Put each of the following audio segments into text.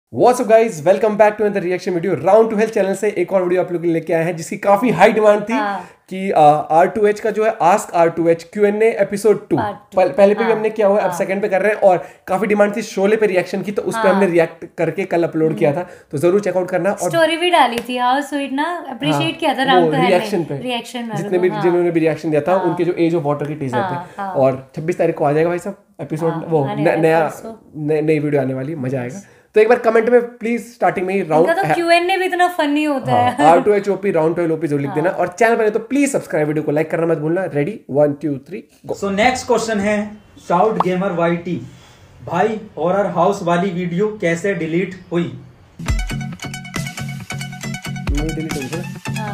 What's up guys, welcome back to another reaction video. Round two hell channel से एक और video आप लोग लेके आए हैं जिसकी काफी हाई डिमांड थी कि R2H का जो है आस्क R2H Q&A एपिसोड 2 पहले पे भी हमने किया हुआ है, अब सेकंड पे कर रहे हैं और काफी डिमांड थी शोले पे रिएक्शन की, तो उस पे हमने रिएक्ट करके कल अपलोड किया था, तो जरूर चेकआउट करना। और स्टोरी भी डाली थी, हाउ स्वीट ना, अप्रिशिएट किया था राउंड टू रिएक्शन पे, रिएक्शन जितने भी जिन्होंने भी रिएक्शन दिया था उनके जो एज ऑफ वाटर के टीजर थे। और 26 तारीख को आ जाएगा भाई साहब एपिसोड, वो नया नई वीडियो आने वाली, मजा आएगा। तो एक बार कमेंट में प्लीज स्टार्टिंग में ही राउंड तो Q&A भी इतना फनी होता है, R2H OP round to OP जरूर लिख देना और चैनल पर तो प्लीज सब्सक्राइब, वीडियो को लाइक करना मत भूलना। Ready 1 2 3 go. So next question है शाउट गेमर YT, भाई हॉरर हाउस वाली वीडियो कैसे डिलीट हुई? डिलीट हो गया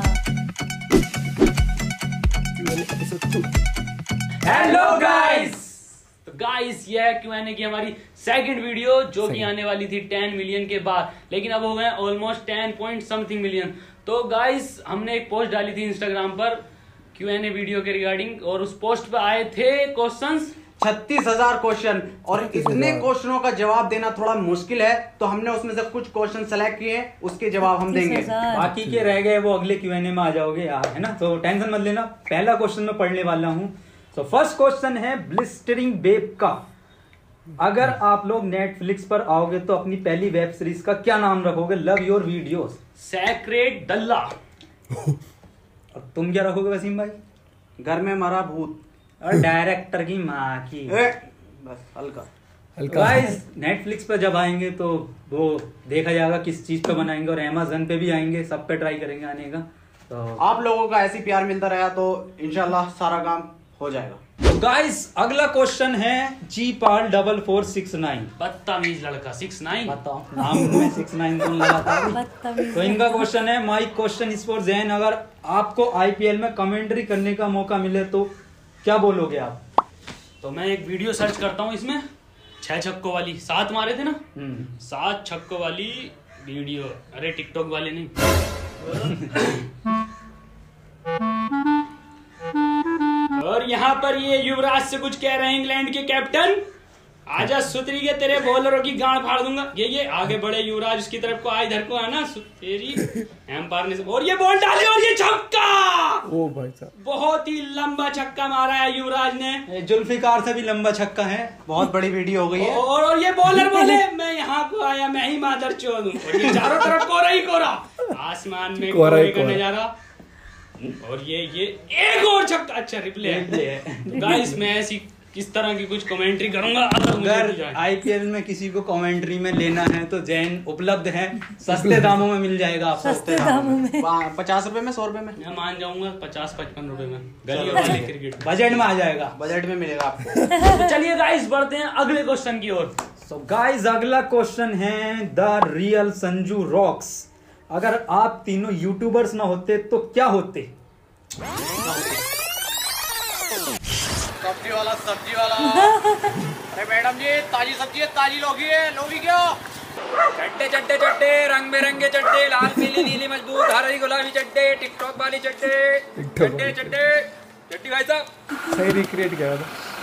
एपिसोड 2। हेलो गाइस, तो गाइस ये है Q&A की हमारी सेकंड वीडियो जो कि आने वाली थी 10 मिलियन के बाद, लेकिन अब हो गए ऑलमोस्ट 10 पॉइंट समथिंग मिलियन। तो गाइस हमने एक पोस्ट डाली थी इंस्टाग्राम पर Q&A वीडियो के रिगार्डिंग, और उस पोस्ट पे आए थे क्वेश्चंस 36,000 क्वेश्चन, और इतने क्वेश्चनों का जवाब देना थोड़ा मुश्किल है, तो हमने उसमें से कुछ क्वेश्चन सेलेक्ट किए, उसके जवाब हम देंगे। बाकी के रह गए वो अगले Q&A में आ जाओगे यार, है ना, तो टेंशन मत लेना। पहला क्वेश्चन मैं पढ़ने वाला हूँ। तो फर्स्ट क्वेश्चन है ब्लिस्टरिंग बेब का, अगर आप लोग नेटफ्लिक्स पर आओगे तो अपनी पहली वेब सीरीज का क्या नाम रखोगे? Love your videos. सेक्रेट डल्ला। और तुम क्या रखोगे वसीम भाई? घर में मरा भूत। और डायरेक्टर की माँ की। बस हल्का गाइस नेटफ्लिक्स पर जब आएंगे तो वो देखा जाएगा किस चीज पे बनाएंगे, और अमेज़न पे भी आएंगे, सब पे ट्राई करेंगे आने का। तो आप लोगों का ऐसी प्यार मिलता रहा तो इंशाल्लाह सारा काम हो जाएगा। तो गाइस अगला क्वेश्चन है Gpal 4469। बदतमीज लड़का 69। बताओ नाम में 69 कौन लगाता है? तो इनका क्वेश्चन है my question is for Zain, अगर आपको IPL में कमेंट्री करने का मौका मिले तो क्या बोलोगे आप? तो मैं एक वीडियो सर्च करता हूँ, इसमें 6 छक्कों वाली 7 मारे थे ना, 7 छक्कों वाली वीडियो। अरे टिकटॉक वाले नहीं। और यहाँ पर ये युवराज से कुछ कह रहे हैं, इंग्लैंड के कैप्टन, आजा सुतरी के तेरे बॉलरों की गांड फाड़ दूंगा। ये आगे बढ़े युवराज, उसकी तरफ को इधर को है ना तेरी एम्पायर ने, और ये बॉल डाली और ये छक्का। ओ भाई साहब बहुत ही लंबा छक्का मारा है युवराज ने, जुल्फिकार से भी लंबा छक्का है। बहुत बड़ी वीडियो हो गई है। और ये बॉलर बोले मैं यहाँ को आया, मैं ही मादर चोद हूँ, और ये चारों तरफ कोरा ही कोरा, आसमान में कोरे का नजारा। और ये एक और छक्का। अच्छा रिप्ले है गाइस, मैं ऐसी किस तरह की कुछ कमेंट्री करूंगा। अगर IPL में किसी को कमेंट्री में लेना है तो जैन उपलब्ध है, सस्ते दामों में मिल जाएगा आपको। सस्ते दामों में 50 रुपए में, 100 रुपए में मैं मान जाऊंगा, 50-55 रुपए में गली वाले क्रिकेट बजट में आ जाएगा, बजट में मिलेगा आपको। तो चलिए गाइस बढ़ते हैं अगले क्वेश्चन की ओर। सो गाइस अगला क्वेश्चन है द रियल संजू रॉक्स, अगर आप तीनों यूट्यूबर्स ना होते तो क्या होते? सब्जी वाला अरे मैडम जी, ताजी सब्जी है, ताजी लौकी है, लोगी क्या? चट्टे चट्टे चट्टे, रंग बिरंगे चट्टे, लाल पीली नीली मजबूत हरी गुलाबी चट्टे, टिकटॉक वाली चट्टे, चट्टे चट्टे चट्टी भाई साहब सही रिक्रिएट किया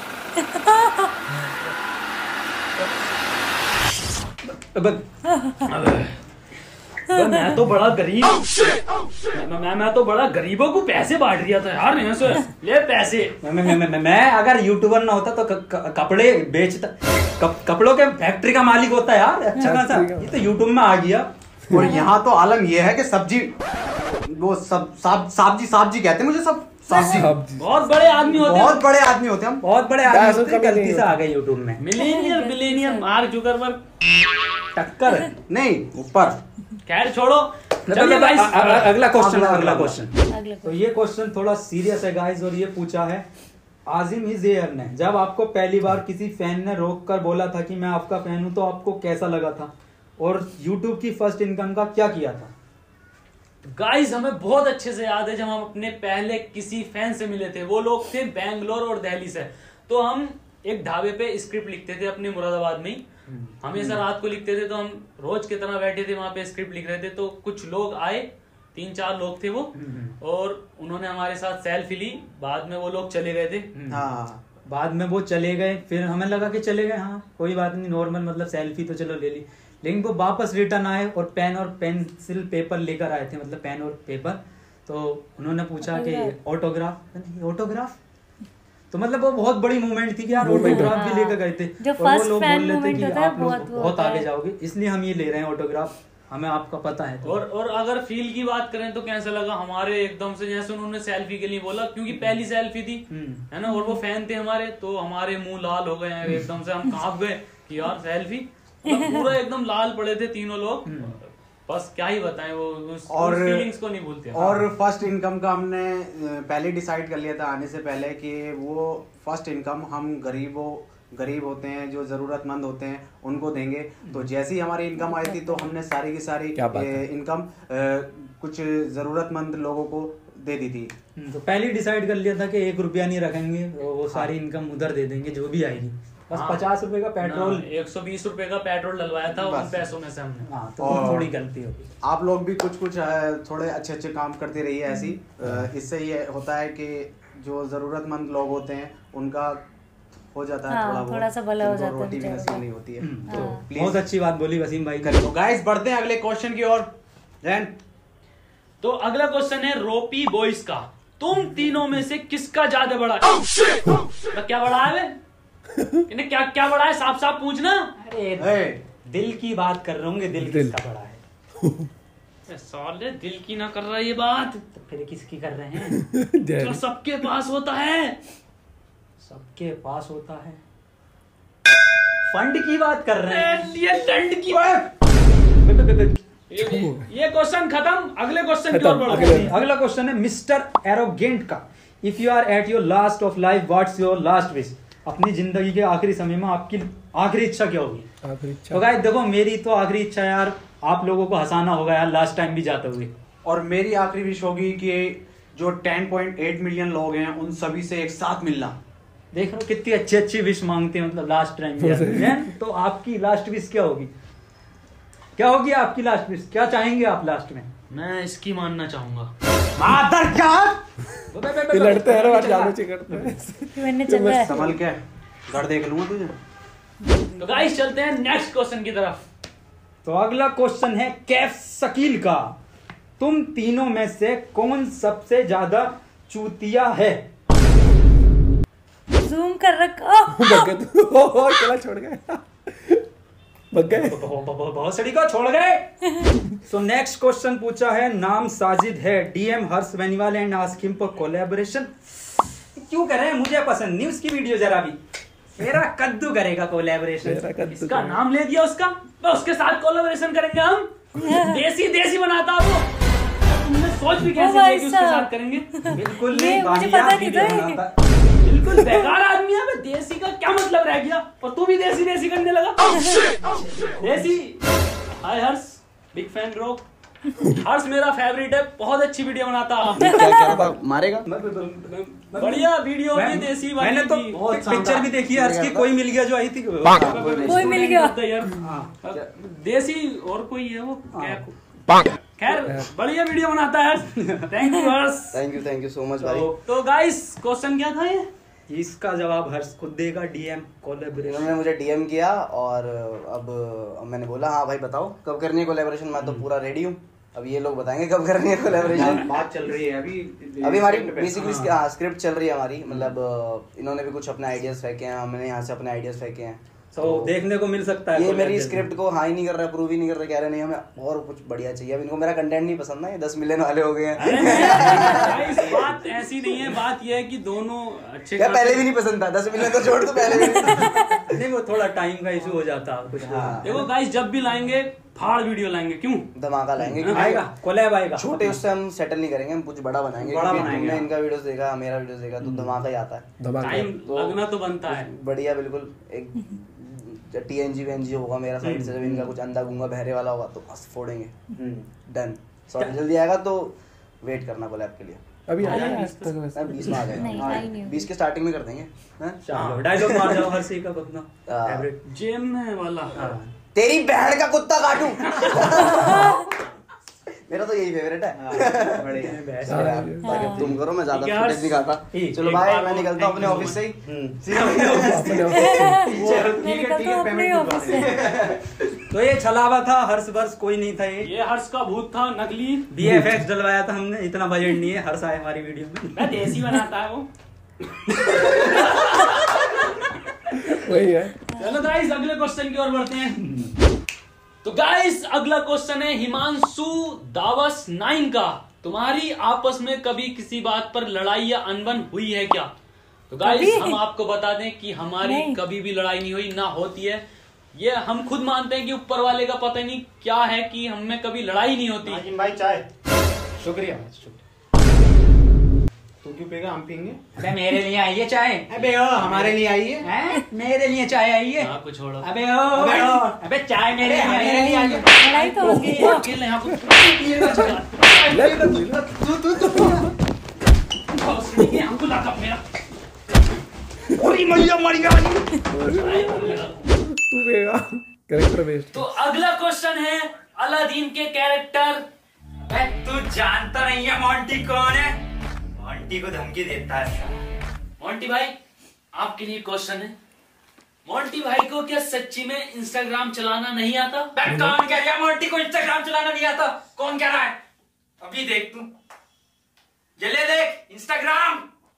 था। मैं तो बड़ा गरीब मैं तो बड़ा गरीबों को पैसे बांट दिया था यार, यहाँ से ले पैसे। मैं अगर यूट्यूबर ना होता तो कपड़े बेचता, कपड़ों के फैक्ट्री का मालिक होता यार, अच्छा खासा। ये तो यूट्यूब में आ गया। और यहाँ तो आलम ये है कि सब्जी, वो सब सब्जी कहते हैं मुझे, सब सब्जी। बहुत बड़े आदमी होते हैं, बहुत बड़े आदमी होते हैं हम, बहुत बड़े आदमी होते हैं, गलती से आ गए यूट्यूब में। मिलेनियर मार्क जुकरबर्ग टक्कर नहीं ऊपर। खैर छोड़ो, चलिए अगला क्वेश्चन। अगला तो ये क्वेश्चन थोड़ा सीरियस है गाइस, और ये पूछा है आजिम हिजेयर ने, जब आपको पहली बार किसी फैन ने रोक कर बोला था कि मैं आपका फैन हूं तो आपको कैसा लगा था, और यूट्यूब की फर्स्ट इनकम का क्या किया था? गाइस हमें बहुत अच्छे से याद है जब हम अपने पहले किसी फैन से मिले थे, वो लोग थे बैंगलोर और दिल्ली से। तो हम एक ढाबे पे स्क्रिप्ट लिखते थे अपने मुरादाबाद में ही, हमेशा रात को लिखते थे, तो हम रोज की तरह बैठे थे वहां पे स्क्रिप्ट लिख रहे थे। तो कुछ लोग आए, 3-4 लोग थे वो, और उन्होंने हमारे साथ सेल्फी ली। बाद में वो लोग चले गए थे। बाद में वो चले गए, फिर हमें लगा कि चले गए, हाँ कोई बात नहीं, नॉर्मल मतलब सेल्फी तो चलो ले ली। लेकिन वो वापस रिटर्न आए और पेन और पेंसिल पेपर लेकर आए थे, मतलब पेन और पेपर। तो उन्होंने पूछा कि ऑटोग्राफ, तो मतलब वो बहुत बड़ी मूवमेंट थी कि यार ऑटोग्राफ भी लेकर गए थे। और वो लोग बोल रहे थे कि आप लोग बहुत आगे जाओगे, इसलिए हम ये ले रहे हैं ऑटोग्राफ, हमें आपका पता है। तो और अगर फील की बात करें तो कैसा लगा हमारे, एकदम से जैसे उन्होंने सेल्फी के लिए बोला, क्योंकि पहली सेल्फी थी है ना, और वो फैन थे हमारे, तो हमारे मुंह लाल हो गए हैं एकदम से, हम कांप गए कि यार सेल्फी, मतलब पूरा एकदम लाल पड़े थे तीनों लोग। बस क्या ही बताएं, वो और फीलिंग्स को नहीं भूलते। और फर्स्ट इनकम का हमने पहले डिसाइड कर लिया था आने से पहले कि वो फर्स्ट इनकम हम गरीब होते हैं, जो जरूरतमंद होते हैं, उनको देंगे। तो जैसी हमारी इनकम आई थी तो हमने सारी की सारी इनकम कुछ जरूरतमंद लोगों को दे दी थी। तो पहले डिसाइड कर लिया था कि 1 रुपया नहीं रखेंगे, वो सारी इनकम उधर दे देंगे जो भी आएगी। बस 50 रुपए का पेट्रोल, 120 रुपए का पेट्रोल डलवाया था उन पैसों में से हमने। हाँ, तो थोड़ी गलती होगी। आप लोग भी कुछ थोड़े अच्छे काम करते रहिए ऐसी। इससे ये होता है कि जो जरूरतमंद लोग होते हैं उनका हो जाता है थोड़ा सा भला हो जाता है, रोटी भी नसीब नहीं होती है। तो बहुत अच्छी बात बोली वसीम भाई। तो गाइस बढ़ते हैं अगले क्वेश्चन की ओर। तो अगला क्वेश्चन है रोपी बॉयज का, तुम तीनों में से किसका ज्यादा बड़ा है? क्या बड़ा है इन्हें, क्या बड़ा है, साफ साफ पूछना। अरे दिल की बात कर रहे होंगे, दिल किसका बड़ा है? साले दिल की ना कर रहा ये बात, तो फिर किसकी कर रहे हैं? जो सबके पास होता है, सबके पास होता है। फंड की बात कर रहे हैं, ये दंड की बात। ये क्वेश्चन खत्म, अगले क्वेश्चन की ओर बढ़ते हैं। अगला क्वेश्चन है मिस्टर एरोगेंट का। If you are at your last of life, what's your last wish? अपनी जिंदगी के आखिरी समय में आपकी आखिरी इच्छा क्या होगी? तो गाइस देखो, मेरी तो आखिरी इच्छा यार आप लोगों को हंसाना होगा यार, लास्ट टाइम भी जाते हुए। और मेरी आखिरी विश होगी कि जो 10.8 मिलियन लोग हैं उन सभी से एक साथ मिलना। देख लो कितनी अच्छी विश मांगते हैं, मतलब लास्ट टाइम भी। तो आपकी लास्ट विश क्या होगी? क्या होगी आपकी लास्ट विश? क्या चाहेंगे आप लास्ट में? मैं इसकी मानना चाहूंगा। मादर क्या लड़ते हैं ना, जालूची करते हैं। संभल के घर देख लूंगा तुझे। तो गाइस चलते हैं नेक्स्ट क्वेश्चन की तरफ। तो अगला क्वेश्चन है कैफ शकील का। तुम तीनों में से कौन सबसे ज्यादा चूतिया है? जूम कर रखा। चला छोड़ गए, बग गए, बहुत सड़ी को छोड़ गए। सो नेक्स्ट क्वेश्चन पूछा है, नाम साजिद है, DM Harsh Beniwal and ask him for collaboration. क्यों कर रहे हैं? मुझे पसंद नहीं उसकी वीडियो जरा भी। मेरा कद्दू करेगा कोलैबोरेशन, इसका नाम ले दिया उसका, तो उसके साथ कोलैबोरेशन करेंगे हम। देसी बनाता वो, तुमने सोच भी कैसे लिया कि उसके साथ करेंगे? बिल्कुल नहीं, मुझे पता नहीं था। बिल्कुल बेकार आदमी है। देसी का क्या मतलब रह गया? और तू भी देसी करने लगा। देसी hi Harsh, big fan bro. Harsh मेरा फेवरेट है, बहुत अच्छी वीडियो बनाता है। क्या मारेगा? बढ़िया वीडियो भी देसी। मैंने तो पिक्चर भी देखी है हर्ष की, कोई मिल गया जो आई थी, कोई मिल गया यार। देसी और कोई है वो, खैर बढ़िया वीडियो बनाता है। Thank you Harsh, thank you so much भाई। तो गाइस क्वेश्चन क्या था ये? इसका जवाब हर्ष खुद देगा। DM collaboration. उन्होंने मुझे डीएम किया और अब मैंने बोला हाँ भाई बताओ कब करनी है कोलैबोरेशन, मैं तो पूरा रेडी हूँ। अब ये लोग बताएंगे कब करनी है कोलैबोरेशन। बात चल रही है अभी हमारी बेसिकली स्क्रिप्ट चल रही है हमारी, मतलब इन्होंने भी कुछ अपने आइडियाज फेंके हैं, हमने यहाँ से अपने आइडियाज फेंके हैं। तो देखने को मिल सकता है। ये मेरी स्क्रिप्ट को हाँ ही नहीं कर रहा, अप्रूव ही नहीं कर रहा, कह रहे नहीं हमें और कुछ बढ़िया चाहिए। अब इनको मेरा कंटेंट नहीं पसंद ना, ये 10 मिलियन वाले हो गए हैं। बात ऐसी नहीं है, बात ये है कि दोनों अच्छे। क्या पहले भी नहीं पसंद था? 10 मिलियन तो छोड़, तो पहले भी नहीं, वो थोड़ा टाइम का इशू हो जाता है कुछ। देखो गाइस, जब भी लाएंगे फाड़ वीडियो लाएंगे, क्यों धमाका लाएंगे, आएगा कोलैब आएगा। छोटे उससे हम सेटल नहीं करेंगे, हम कुछ बड़ा बनाएंगे। तुमने इनका वीडियोस देखा, मेरा वीडियोस देखा, तो धमाका ही आता है। टाइम लगना तो बनता है। बढ़िया, बिल्कुल एक TNG वेंजी होगा मेरा साइड से, जब इनका कुछ अंधा गुंगा बहरे वाला होगा तो बस फोड़ेंगे। डन। सॉरी जल्दी आएगा तो वेट करना कोलैब के लिए। अभी आया 20 में आ जाएगा, 20 के स्टार्टिंग में कर देंगे। डायलॉग मार जाओ हर सी का अपना फेवरेट। जेम में वाला तेरी बहन का कुत्ता काटू। मेरा तो यही फेवरेट है। बढ़िया। तुम करो, मैं ज्यादा ठीक है, फुटेज दिखाता। चलो एक भाई, बार मैं वो निकलता हूँ अपने thank you ऑफिस से ही। मैं निकलता हूँ अपने ऑफिस से। तो ये छलावा था, हर्ष वर्ष कोई नहीं था, ये हर्ष का भूत था, नकली VFX डलवाया था हमने, इतना बजट नहीं है। हर्ष आए हमारी वीडियो में, मैं देसी बनाता है वो। वही है। चलो गाइस, अगले क्वेश्चन की ओर बढ़ते हैं। तो गाइस, अगला क्वेश्चन है हिमांशु दावस 9 का। तुम्हारी आपस में कभी किसी बात पर लड़ाई या अनबन हुई है क्या? तो गाइस, हम आपको बता दें कि हमारी कभी भी लड़ाई नहीं हुई, ना होती है। ये हम खुद मानते हैं कि ऊपर वाले का पता नहीं क्या है कि हम में कभी लड़ाई नहीं होती। नाजिम भाई चाय। शुक्रिया। तू क्यों पिएगा, हम पियेंगे। अबे मेरे लिए आई है चाय। अबे ओ हमारे लिए आई है। हैं? मेरे लिए चाय आई है। हाँ, कुछ छोड़ो। अबे ओ, अबे चाय मेरे लिए आई है। लड़ाई तो होगी। अकेले यहाँ कुछ हमको लगा मेरा। तू कहेगा कैरेक्टर बेस्ड। तो अगला क्वेश्चन है अलादीन के कैरेक्टर। तू जानता नहीं है मोंटी कौन है? मोंटी को धमकी देता है। मोंटी भाई, आपके लिए क्वेश्चन है। मोंटी भाई को क्या सच्ची में इंस्टाग्राम चलाना नहीं आता? कौन कह रहा है मोंटी को इंस्टाग्राम चलाना नहीं आता? कौन कह रहा है? अभी देख तू, ये ले देख, इंस्टाग्राम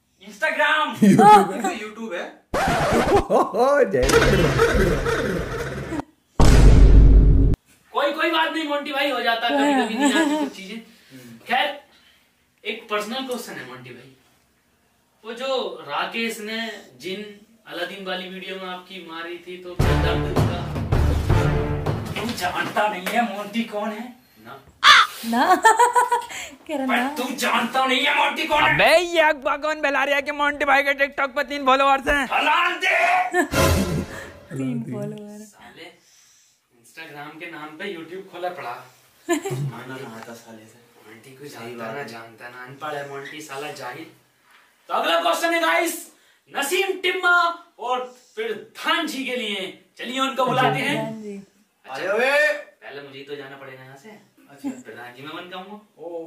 यूट्यूब है। कोई बात नहीं मोंटी भाई, हो जाता है कभी कभी, नहीं आती कुछ चीजें। खैर, एक पर्सनल क्वेश्चन है मोंटी भाई। वो जो राकेश ने जिन अलादीन वाली वीडियो में आपकी मारी थी, तो क्या दर्द था? तू जानता नहीं है मोंटी कौन है ना? तू जानता नहीं है मोंटी कौन है? अबे ये अखबार कौन बता रहा है कि मोंटी भाई के टिकटॉक पर 3 फॉलोअर्स हैं? 3 फॉलोअर। साले इंस्टाग्राम के नाम पे यूट्यूब खोला पड़ा। माना ना आता साले से। मोंटी को जानता ना अनपढ़ है मोंटी, साला जाहिल। तो अगला क्वेश्चन है गाइस, नसीम टिम्मा और फिर धान जी के लिए। चलिए उनको बुलाते हैं। अरे वे पहले मुझे तो जाना पड़ेगा यहाँ से। अच्छा, प्रधान जी मैं बन कहूँगा।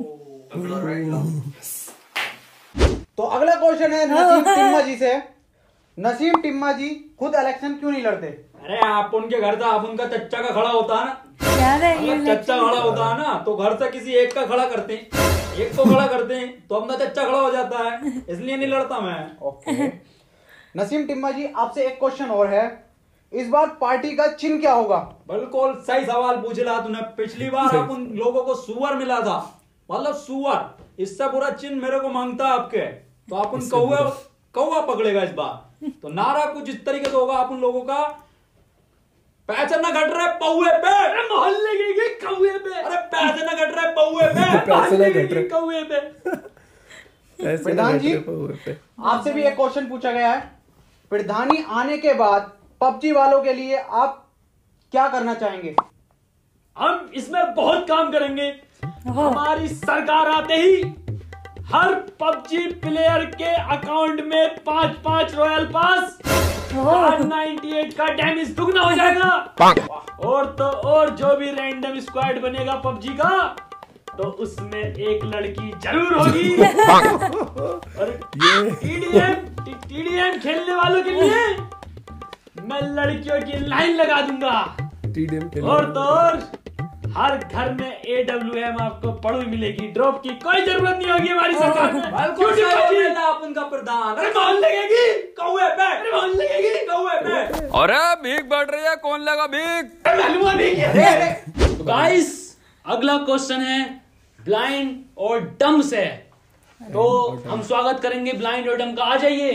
तो अगला क्वेश्चन है नसीम टिम्मा जी से। नसीम टिम्मा जी खुद इलेक्शन क्यों नहीं लड़ते? अरे आप उनके घर था, आप उनका चच्चा का खड़ा होता है ना। याद है ये अगर चच्चा खड़ा होता है ना, तो घर से किसी एक का खड़ा करते हैं, एक को खड़ा करते हैं, तो अपना चच्चा खड़ा हो जाता है, इसलिए नहीं लड़ता मैं। ओके। नसीम टिम्मा जी, आपसे एक क्वेश्चन और है। इस बार पार्टी का चिन्ह क्या होगा? बिल्कुल सही सवाल पूछ रहा तूने। पिछली बार आप उन लोगों को सुअर मिला था, मतलब सुअर। इससे पूरा चिन्ह मेरे को मांगता है आपके, तो आप उन कौवा पकड़ेगा इस बार। तो नारा कुछ इस तरीके से होगा आप उन लोगों का, पैसे न घट रहे पौए पे, मोहल्ले के कौए पे। अरे पैसे न घट रहे पौए पे, पैसे न घट रहे कौए पे। प्रधान जी, आपसे भी एक क्वेश्चन पूछा गया है। प्रधानी आने के बाद पबजी वालों के लिए आप क्या करना चाहेंगे? हम इसमें बहुत काम करेंगे। हमारी सरकार आते ही हर पबजी प्लेयर के अकाउंट में 5-5 रॉयल पास, 98 का डैमेज दुगना हो जाएगा। और तो और जो भी रैंडम स्क्वाड बनेगा पबजी का, तो उसमें एक लड़की जरूर होगी। और टीडीएम खेलने वालों के लिए मैं लड़कियों की लाइन लगा दूंगा। और तो और हर घर में AWM आपको पड़ू मिलेगी, ड्रॉप की कोई जरूरत नहीं होगी हमारी सरकार में। आप उनका प्रधान। अरे कौन लगेगी कौए पे, अरे कौन लगेगी कौए पे। अरे भीख बढ़ रही है, कौन लगा भीख? तो गाइस, अगला क्वेश्चन है ब्लाइंड और डम से। तो हम स्वागत करेंगे ब्लाइंड और डम का। आ जाइए।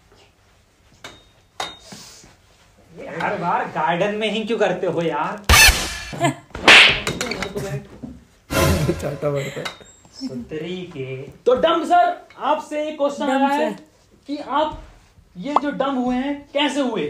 हर बार गार्डन में ही क्यों करते हो यार? चाटा बढ़ता है। सुतरी के। तो डम सर, आपसे एक क्वेश्चन आया है कि आप ये जो डम हुए हैं कैसे हुए?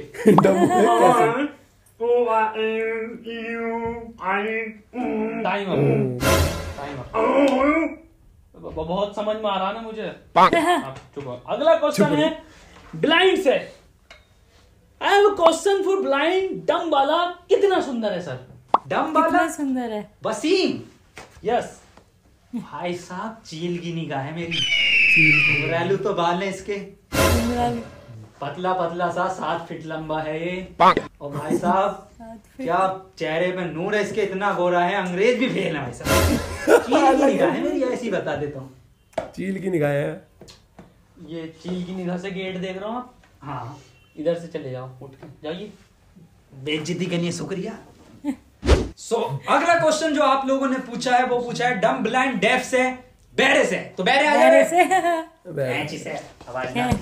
बहुत समझ में आ रहा ना मुझे। आप चुप हो। अगला क्वेश्चन है ब्लाइंड से। I have a question for blind. Dumb वाला कितना सुंदर है सर? डम वाला कितना सुंदर है। वसीम। यस। भाई साहब चील की निगाह है मेरी। घुंघरालू तो बाल है इसके, पतला पतला सा 7 फीट लंबा है ये। और भाई साहब क्या चेहरे पे नूर है इसके, इतना गोरा है अंग्रेज भी फेल है भाई साहब। चील की निगाह है मेरी, ऐसी बता देता हूँ। चील की निगाह है ये चील की निगाह से गेट देख रहा हूँ आप। हाँ इधर से चले जाओ, उठ के जाइए। बेइज्जती के लिए शुक्रिया। सो अगला क्वेश्चन जो आप लोगों ने पूछा है वो पूछा है डम ब्लाइंड डेफ से बहरे से। तो बहरे आ बहरे जाए से से आवाज ना।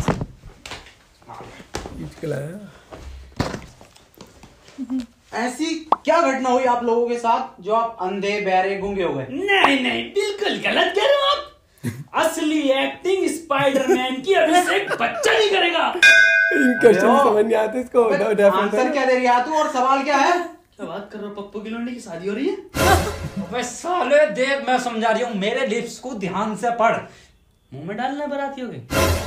ऐसी क्या घटना हुई आप लोगों के साथ जो आप अंधे बहरे गूंगे हो गए? नहीं नहीं बिल्कुल गलत कह रहे हो आप। असली एक्टिंग स्पाइडरमैन की अभी से एक बच्चा नहीं करेगा। क्वेश्चन समझ नहीं आते इसको। आंसर क्या दे रही है तू और सवाल क्या है? क्या बात कर रहे हो, पप्पू की लौंडी की शादी हो रही है? अबे साले देख मैं समझा रही हूँ, मेरे लिप्स को ध्यान से पढ़। मुंह में डालना बराती हो गई।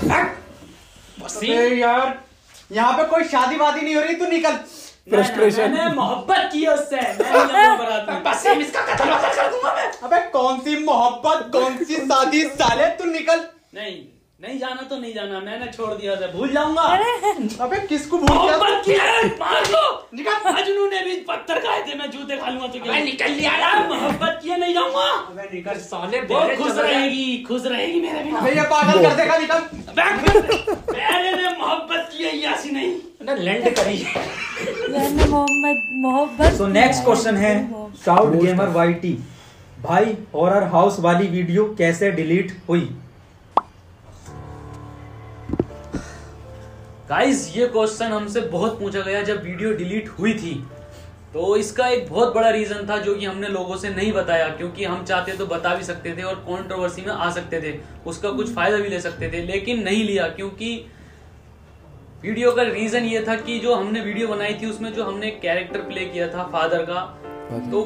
अबे यार यहाँ पे कोई शादी वादी नहीं हो रही, तू निकल। फ्रस्ट्रेशन। मैंने मोहब्बत की उससे, मैं नहीं बराती। बस इसका कत्ल वत्ल कर दूंगा मैं। अबे कौन सी मोहब्बत, कौन सी शादी, साले तू निकल। नहीं जाना तो नहीं जाना, मैंने छोड़ दिया उसे, भूल जाऊंगा। अबे किसको भूल गया? मोहब्बत की है, मार लो। निकल। मजनू ने भी पत्थर खाए थे, मैं जूते खा लूंगा तो क्या? निकल लिया मोहब्बत की है, नहीं जाऊंगा। अबे निकल साले। वो खुश रहेगी मेरे बिना। अबे ये पागल कर देगा, निकल। मैंने ने मोहब्बत की है, यासी नहीं। लैंड करी। मैंने मोहब्बत। सो नेक्स्ट क्वेश्चन है शाउट गेमर वाईटी। भाई हॉरर हाउस वाली वीडियो कैसे डिलीट हुई? गाइस ये क्वेश्चन हमसे बहुत पूछा गया जब वीडियो डिलीट हुई थी। तो इसका एक बहुत बड़ा रीजन था जो कि हमने लोगों से नहीं बताया, क्योंकि हम चाहते तो बता भी सकते थे और कंट्रोवर्सी में आ सकते थे, उसका कुछ फायदा भी ले सकते थे, लेकिन नहीं लिया। क्योंकि वीडियो का रीजन ये था कि जो हमने वीडियो बनाई थी उसमें जो हमने कैरेक्टर प्ले किया था फादर का, तो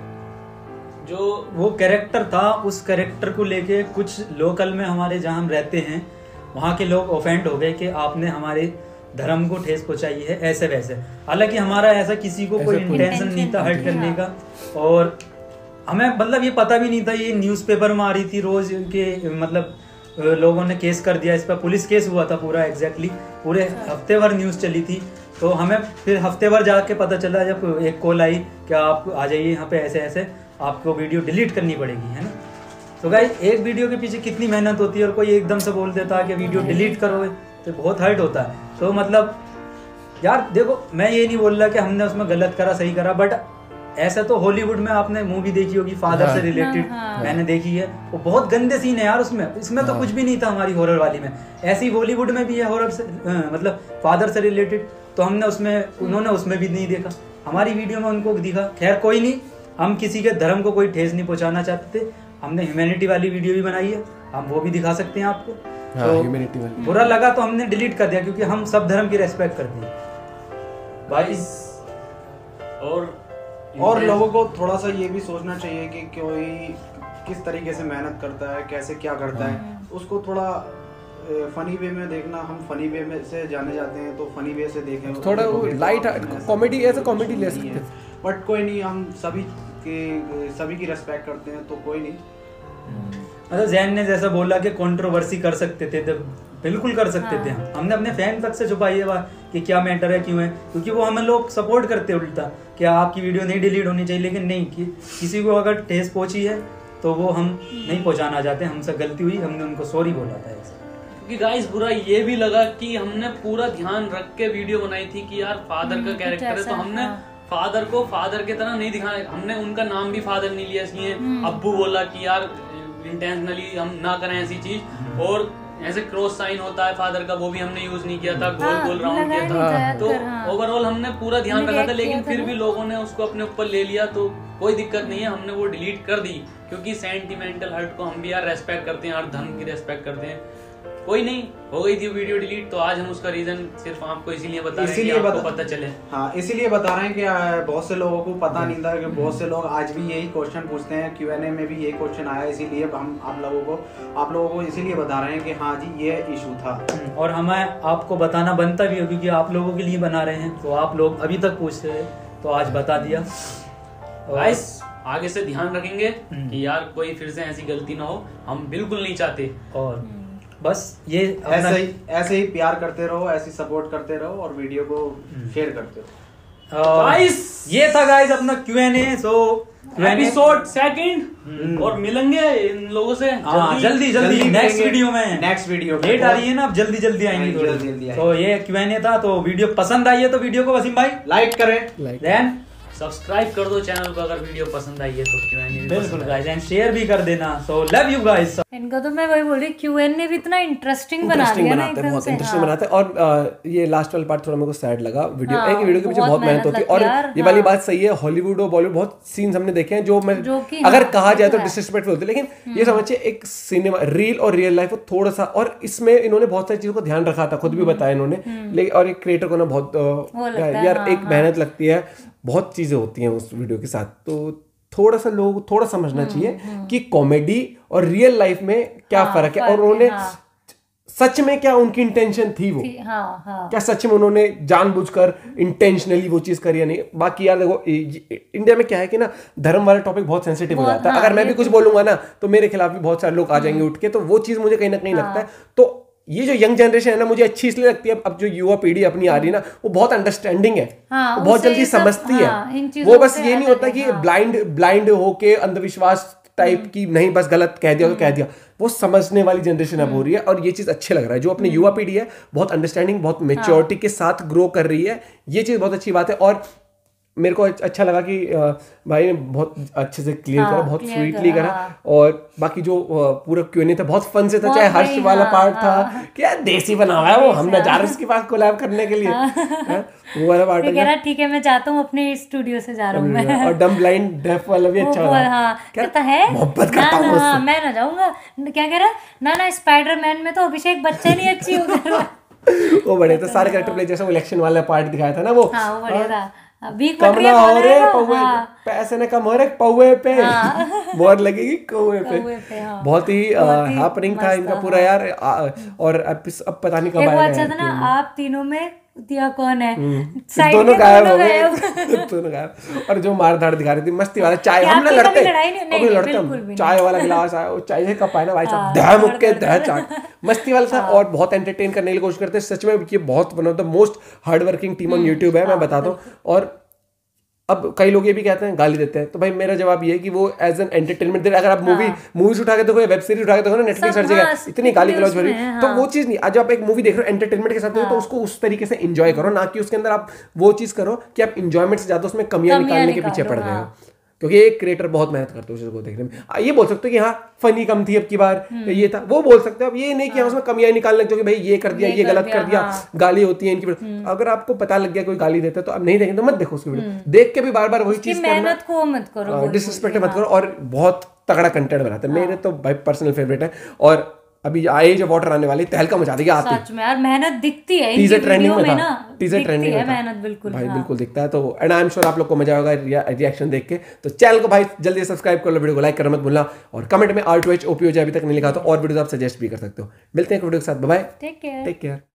वो कैरेक्टर था, उस कैरेक्टर को लेके कुछ लोकल में हमारे जहाँ हम रहते हैं वहाँ के लोग ऑफेंड हो गए कि आपने हमारे धर्म को ठेस पहुंचाई है ऐसे वैसे। हालांकि हमारा ऐसा किसी को कोई इंटेंशन नहीं था हर्ट करने का, और हमें मतलब ये पता भी नहीं था। ये न्यूज़पेपर में आ रही थी रोज के, मतलब लोगों ने केस कर दिया इस पर, पुलिस केस हुआ था पूरा एग्जैक्टली, पूरे हफ्ते भर न्यूज़ चली थी। तो हमें फिर हफ्ते भर जाके पता चला जब एक कॉल आई कि आप आ जाइए यहाँ पे, ऐसे ऐसे आपको वीडियो डिलीट करनी पड़ेगी, है ना। तो गाइस एक वीडियो के पीछे कितनी मेहनत होती है और कोई एकदम से बोल देता है कि वीडियो डिलीट करोगे तो बहुत हर्ट होता है। तो मतलब यार देखो, मैं ये नहीं बोल रहा कि हमने उसमें गलत करा सही करा, बट ऐसा तो हॉलीवुड में आपने मूवी देखी होगी फादर से रिलेटेड, मैंने देखी है, वो बहुत गंदे सीन है यार उसमें। इसमें तो कुछ भी नहीं था हमारी हॉरर वाली में, ऐसी बॉलीवुड में भी है हॉरर से मतलब फादर से रिलेटेड, तो हमने उसमें, उन्होंने उसमें भी नहीं देखा, हमारी वीडियो में उनको दिखा। खैर कोई नहीं, हम किसी के धर्म को कोई ठेस नहीं पहुंचाना चाहते थे, हमने ह्यूमैनिटी वाली वीडियो भी बनाई है, हम वो भी दिखा सकते हैं आपको। तो बुरा लगा तो हमने डिलीट कर दिया, क्योंकि हम सब धर्म की रेस्पेक्ट करते हैं भाई। और लोगों को थोड़ा सा ये भी सोचना चाहिए कि कोई किस तरीके से मेहनत करता है, कैसे क्या करता है, उसको थोड़ा फनी वे में देखना। हम फनी वे में से जाने जाते हैं तो फनी वे से देखें, थोड़ा लाइट कॉमेडी, ऐसा कॉमेडी ले सकते हैं, बट कोई नहीं, हम सभी की रेस्पेक्ट करते हैं, तो कोई नहीं। मतलब जैन ने जैसा बोला कि कंट्रोवर्सी कर सकते थे, तो बिल्कुल कर सकते थे। हमने अपने फैन तक से छुपाई है बात कि क्या मैटर है, क्यों है, क्योंकि वो हमें लोग सपोर्ट करते उल्टा कि आपकी वीडियो नहीं डिलीट होनी चाहिए, लेकिन नहीं, कि किसी को अगर ठेस पहुंची है तो वो हम नहीं पहुंचाना चाहते, हमसे गलती हुई, हमने उनको सॉरी बोला था ऐसा। क्योंकि गाइस बुरा ये भी लगा कि हमने पूरा ध्यान रख के वीडियो बनाई थी कि यार फादर का कैरेक्टर है, तो हमने फादर को फादर की तरह नहीं दिखाना, हमने उनका नाम भी फादर नहीं लिया, इसलिए अब्बू बोला कि यार इंटेंशनली हम ना करें ऐसी चीज। और ऐसे क्रॉस साइन होता है फादर का, वो भी हमने यूज नहीं किया था, गोल गोल राउंड किया था। तो ओवरऑल हमने पूरा ध्यान रखा था, लेकिन फिर भी लोगों ने उसको अपने ऊपर ले लिया, तो कोई दिक्कत नहीं है, हमने वो डिलीट कर दी, क्योंकि सेंटिमेंटल हर्ट को हम भी यार रेस्पेक्ट करते हैं, हर धर्म की रेस्पेक्ट करते हैं। कोई नहीं, हो गई थी वीडियो डिलीट, तो आज हम उसका रीजन सिर्फ आपको इसीलिए बता रहे हैं कि आपको पता चले। हाँ, इसीलिए बता रहे हैं कि बहुत से लोगों को पता नहीं था, कि बहुत से लोग आज भी यही क्वेश्चन पूछते हैं, Q&A में भी यही क्वेश्चन आया, इसीलिए हम आप लोगों को इसीलिए बता रहे हैं कि हाँ जी ये इशू था, और हमें आपको बताना बनता भी है, क्योंकि आप लोगों के लिए बना रहे हैं, तो आप लोग अभी तक पूछते हैं, तो आज बता दिया। गाइस आगे से ध्यान रखेंगे कि यार कोई फिर से ऐसी गलती ना हो, हम बिल्कुल नहीं चाहते। और बस ये ऐसे ही प्यार करते रहो, ऐसे सपोर्ट करते रहो और वीडियो को शेयर करते रहो। गाइस ये था गाइस अपना Q&A। सो एपिसोड 2 और मिलेंगे इन लोगों से जल्दी नेक्स्ट वीडियो में। नेक्स्ट वीडियो लेट आ रही है ना, अब जल्दी आएंगी थोड़ी। तो ये Q&A था। तो वीडियो पसंद आई है तो वीडियो को वसीम भाई लाइक करें, देन सब्सक्राइब कर दो चैनल को अगर वीडियो पसंद आई है तो। Q&A बिल्कुल गाइस, एंड शेयर भी कर देना। So love you guys. इनको तो मैं वही बोल रही, Q&A भी इतना इंटरेस्टिंग बना दिया ना एकदम बहुत से। इंटरेस्टिंग बनाते हैं। और ये लास्ट वाला पार्ट थोड़ा मेरे को सैड लगा। वीडियो के पीछे बहुत मेहनत होती है। और ये वाली बात सही है, हॉलीवुड और बॉलीवुड बहुत सीन्स हमने देखे हैं जो अगर कहा जाए तो डिसरिस्पेक्टफुल होते हैं, लेकिन ये समझिए एक सिनेमा रील और रियल लाइफ वो थोड़ा सा, और इसमें इन्होंने बहुत सारी चीजों को ध्यान रखा था, खुद भी बताया इन्होंने। लेकिन और एक क्रिएटर को ना बहुत यार एक मेहनत लगती है, बहुत चीजें होती हैं उस वीडियो के साथ। तो थोड़ा सा लोग थोड़ा समझना चाहिए कि कॉमेडी और रियल लाइफ में क्या फर्क है, और उन्होंने सच में क्या उनकी इंटेंशन थी वो, क्या सच में उन्होंने जानबूझकर इंटेंशनली वो चीज करी या नहीं। बाकी यार देखो इंडिया में क्या है कि ना धर्म वाला टॉपिक बहुत सेंसिटिव हो जाता है। अगर मैं भी कुछ बोलूंगा ना तो मेरे खिलाफ भी बहुत सारे लोग आ जाएंगे उठ के, तो वो चीज मुझे कहीं ना कहीं लगता है। तो ये जो यंग जनरेशन है ना मुझे अच्छी इसलिए लगती है, अब जो युवा पीढ़ी अपनी आ रही है ना वो बहुत अंडरस्टैंडिंग है, वो बहुत जल्दी समझती है। वो बस ये नहीं होता कि ब्लाइंड होके अंधविश्वास टाइप की नहीं, बस गलत कह दिया तो कह दिया। वो समझने वाली जनरेशन अब हो रही है, और ये चीज अच्छे लग रहा है। जो अपनी युवा पीढ़ी है बहुत अंडरस्टैंडिंग, बहुत मेच्योरिटी के साथ ग्रो कर रही है, ये चीज बहुत अच्छी बात है। और मेरे को अच्छा लगा कि भाई ने बहुत अच्छे से क्लियर करा, बहुत स्वीटली करा। और बाकी जो पूरा Q&A था बहुत फन से था, चाहे हर्ष वाला पार्ट था कि यार देसी बना हुआ है वो, हम न जा रहे उसके पास कोलैब करने के लिए, वो वाला पार्ट है। ठीक है मैं जाता हूँ अपने स्टूडियो से जा रहा हूँ मैं। और डम ब्लाइंड डेफ वाला भी अच्छा लगा, कहता है मोहब्बत करता हूँ उससे, मैं ना जाऊंगा। क्या कह रहा ना स्पाइडरमैन में तो अभिषेक बच्चन ही अच्छी हो गई। वो बड़े थे सारे कैरेक्टर प्ले, जैसे इलेक्शन वाला पार्ट दिखाया था ना वो बढ़िया था। कम ना हो रे पौवे, पैसे ने कम हो रहे पौवे पे, बहुत लगेगी कौवे पे। बहुत ही हैपनिंग था इनका पूरा यार। और अब पता नहीं कब आएगा। अच्छा था ना, आप तीनों में दिया कौन है, दोनों गायब हो गए, दोनों गायब। और जो मार धाड़ दिखा रही थी मस्ती वाला, चाय हमने लड़ते लड़ते चाय वाला गिलास आया, चाय से कप आया ना भाई साहब, दह मुक्के दह चाट, मस्ती वाला था। और बहुत एंटरटेन करने की कोशिश करते हैं सच में। ये बहुत one of the most hard working team on YouTube है, मैं बताता हूँ। और अब कई लोग ये भी कहते हैं गाली देते हैं, तो भाई मेरा जवाब ये है कि वो एज एन एंटरटेनमेंट दे। अगर आप मूवीज उठा के देखो, वेब सीरीज उठा के देखो ना, नेटफ्लिक्स हर जगह इतनी गाली गलौज भरी, तो वो चीज नहीं। आज आप एक मूवी देख रहे हो एंटरटेनमेंट के साथ तो उसको उस तरीके से एंजॉय करो, ना कि उसके अंदर आप वो चीज करो कि आप एंजॉयमेंट से ज्यादा उसमें कमियां निकालने के पीछे पड़ गए हो। क्योंकि एक क्रिएटर बहुत मेहनत करते हैं उस चीज को देखने में। ये बोल सकते हो कि हाँ फनी कम थी अब की बार, ये था, वो बोल सकते हो। अब ये नहीं कि उसमें कमियां निकालने लगे कि भाई ये कर दिया, ये गलत कर दिया, गाली होती है इनकी। अगर आपको पता लग गया कोई गाली देता है तो अब नहीं देखेंगे तो मत देखो उसकी वीडियो, देख के भी बार बार वही चीज मेहनत को मत करो, डिसरिस्पेक्ट मत करो। और बहुत तगड़ा कंटेंट बनाते हैं, मेरे तो भाई पर्सनल फेवरेट है। और अभी आए जो वाटर आने वाली तहलका मचा देगी आती, सच में यार मेहनत दिखती है टीजर ट्रेंडिंग में था, टीजर ट्रेंडिंग में मेहनत बिल्कुल भाई बिल्कुल दिखता है। तो एंड आई एम श्योर आप लोग को मजा होगा रिएक्शन देख के। तो चैनल को भाई जल्दी सब्सक्राइब कर लो, वीडियो को लाइक करना मत भूलना, और कमेंट में R2H OPOJ अभी तक नहीं लिखा तो और वीडियो आप सजेस्ट भी कर सकते हो। मिलते हैं एक वीडियो के साथ, बाय बाय, टेक केयर।